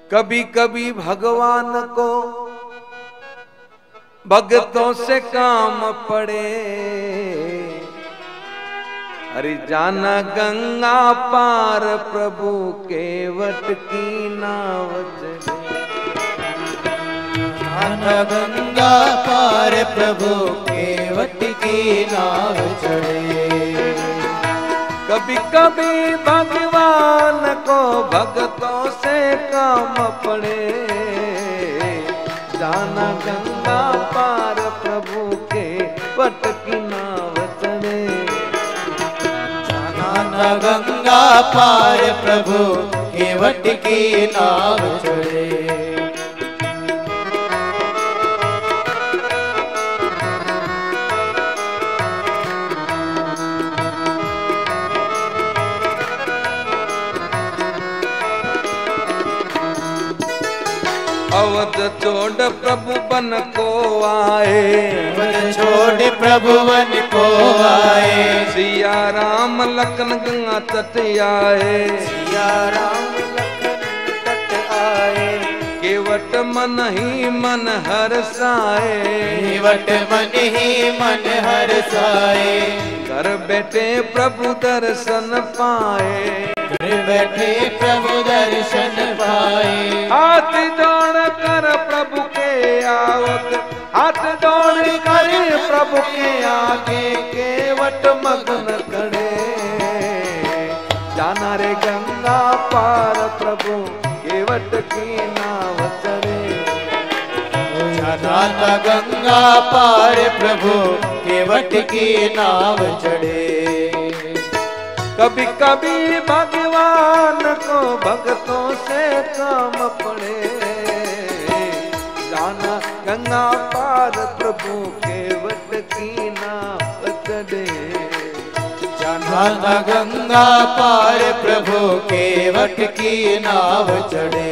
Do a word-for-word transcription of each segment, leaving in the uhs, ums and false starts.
कभी कभी भगवान को भक्तों से काम पड़े, अरे जाना गंगा पार प्रभु के वट की नाव चढ़े। जाना गंगा पार प्रभु के वट की नाव चढ़े। कभी कभी भगवान को भक्तों से काम पड़े, जाना गंगा पार प्रभु के वट की नाव चढ़े। जाना गंगा पार प्रभु के वट की नाव चढ़े। अवध छोड़ प्रभु बन को आए, अवध छोड़ प्रभु बन को आए। सिया राम लखन गंगा तट आए, सिया राम लखन तट आए। केवट मन ही मन हर्षाए, केवट मन ही मन हर्षाए। घर बैठे प्रभु दर्शन पाए, घर बैठे प्रभु दर्शन पाए। हाथ जोड़ कर प्रभु के आवत, हाथ जोड़ कर प्रभु के आगे केवट मग्न खड़े। जाना रे गंगा पार प्रभु केवट की नाव चढ़े। जाना गंगा पार प्रभु केवट की नाव चढ़े। कभी कभी भगवान को भक्तों से काम पड़े, जाना गंगा पार प्रभु के वट की नाव चढ़े। जाना गंगा पार प्रभु के वट की नाव चढ़े।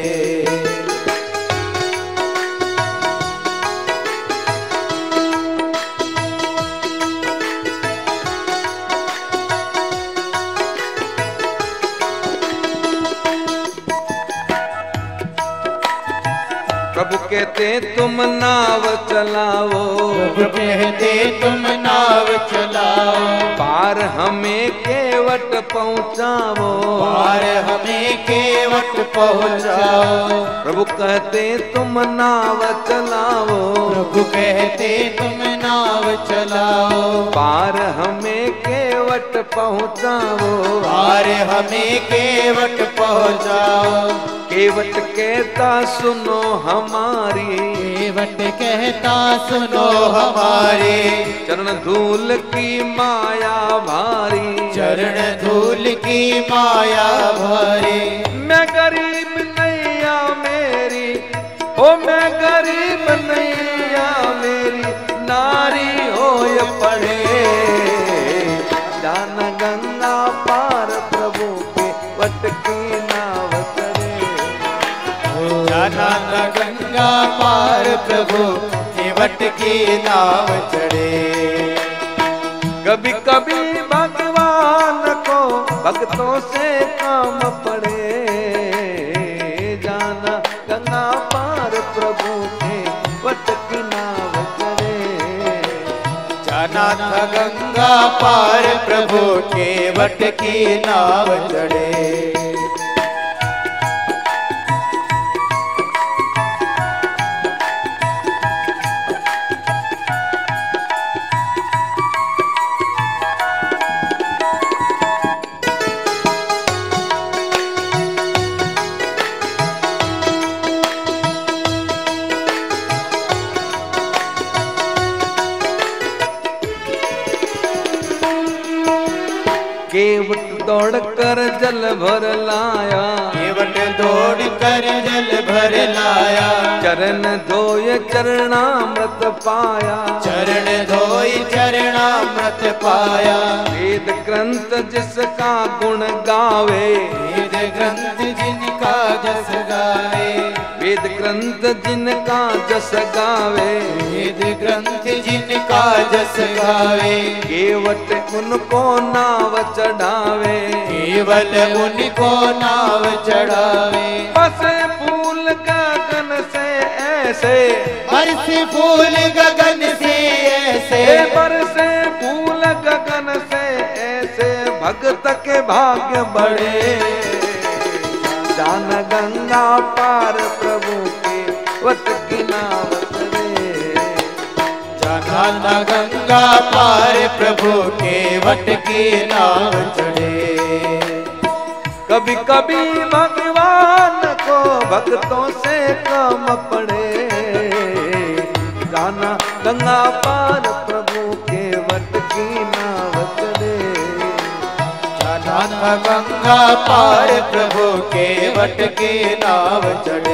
प्रभु कहते तुम नाव चलाओ, प्रभु कहते तुम नाव चलाओ। पार हमें केवट पहुँचाओ, पार हमें केवट पहुँचाओ। प्रभु कहते तुम नाव चलाओ, प्रभु कहते तुम नाव चलाओ। पार हमें केवट पहुँचाओ, पार हमें केवट पहुँचाओ। केवट कहता सुनो हमारी, केवट कहता सुनो हमारी। चरण धूल की माया भारी, चरण धूल की माया भारी। मैं गरीब नैया मेरी, ओ मैं गरीब नैया मेरी, नारी हो या पढ़े। जाना गंगा पार प्रभु के वट की नाव चढ़े। जाना गंगा पार प्रभु के वट की नाव चढ़े। कभी कभी भगवान को भक्तों से काम पड़े, जाना गंगा पार प्रभु के वट की नाव चढ़े। जाना गंगा पार प्रभु के वट की नाव चढ़े। केवट दौड़ कर जल भर लाया, केवट दौड़ कर जल भर लाया। चरण धोय चरणामृत पाया, चरण धोई चरणामृत पाया। वेद ग्रंथ जिसका गुण गावे, वेद ग्रंथ जिनका जस गावे। वेद ग्रंथ जिनका जस गावे, वेद ग्रंथ जिनका जस गावे। केवट उनको नाव चढ़ावे, केवल उनको नाव चढ़ावे। बसे फूल बरसे फूल गगन से ऐसे, बरसे फूल गगन से ऐसे भक्त के भाग्य बढ़े। जान गंगा पार प्रभु के वट की नाव चढ़े। जाना गंगा पार प्रभु के वट की नाव चढ़े। कभी कभी भगवान को भक्तों से कम पड़े। जाना गंगा पार प्रभु के वट की नाव चढ़े। जाना गंगा पार प्रभु के वट की नाव चढ़े।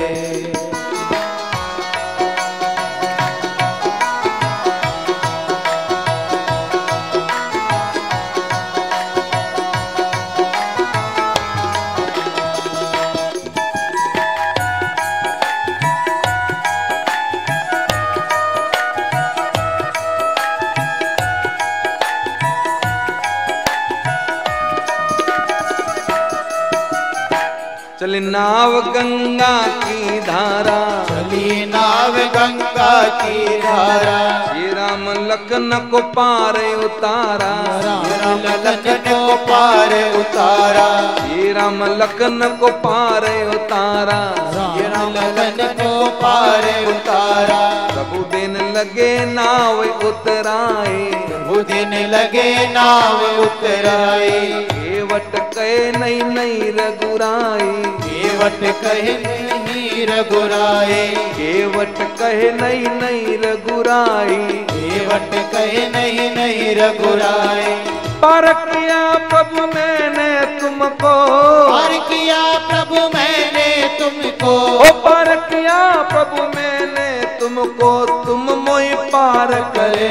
चली नाव गंगा की धारा, चली नाव गंगा की धारा। श्री राम लखन को पार उतारा। राम लखन को पार उतारा। श्री राम लखन को पार उतारा। राम लखन को पार उतारा। प्रभु दिन लगे नाव उतराए। प्रभु दिन लगे नाव उतराए। केवट कहे नहीं नहीं रघुराई। केवट कहे नहीं रघुराए। केवट कहे नहीं नहीं रघुराई। केवट कहे नहीं नहीं रघुराए। पार किया प्रभु मैंने तुमको। पार किया प्रभु मैंने तुमको। ओ पार किया प्रभु मैंने तुमको। तुम मोहि पार करे।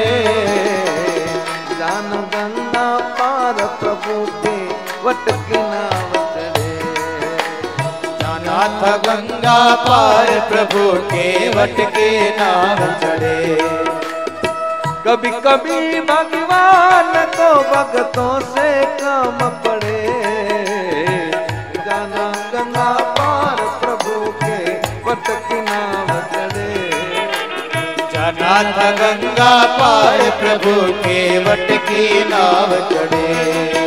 जान गंगा पार प्रभु के वट की नाव चढ़े। जाना था गंगा पार प्रभु के वट के नाव चढ़े। कभी कभी भगवान को भक्तों से कम पड़े। जाना गंगा पार प्रभु के वट की नाव चढ़े। जाना था गंगा पार प्रभु के वट की नाव चढ़े।